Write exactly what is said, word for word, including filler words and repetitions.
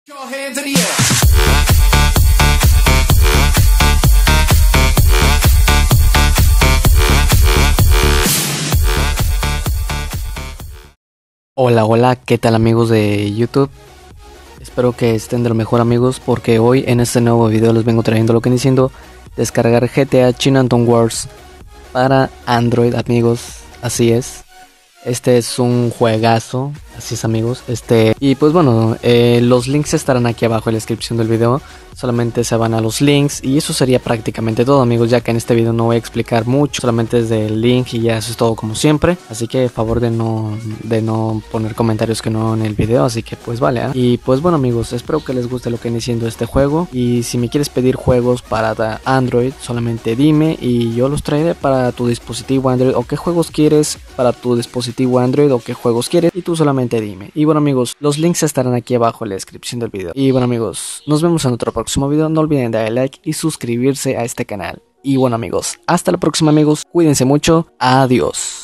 Your hands in the air. Hola, hola, ¿qué tal amigos de YouTube? Espero que estén de lo mejor amigos, porque hoy en este nuevo video les vengo trayendo lo que viene siendo descargar G T A Chinatown Wars para Android amigos, así es. Este es un juegazo, así es amigos. Este y pues bueno, eh, los links estarán aquí abajo en la descripción del video. Solamente se van a los links y eso sería prácticamente todo amigos, ya que en este video no voy a explicar mucho, solamente es del link y ya eso es todo como siempre. Así que favor de no, de no poner comentarios que no en el video, así que pues vale, ¿eh? Y pues bueno amigos, espero que les guste lo que viene siendo este juego. Y si me quieres pedir juegos para Android, solamente dime y yo los traeré para tu dispositivo Android. O qué juegos quieres para tu dispositivo Android o qué juegos quieres, y tú solamente dime. Y bueno amigos, los links estarán aquí abajo en la descripción del video. Y bueno amigos, nos vemos en otro próximo video. No olviden darle like y suscribirse a este canal. Y bueno amigos, hasta la próxima amigos, cuídense mucho, adiós.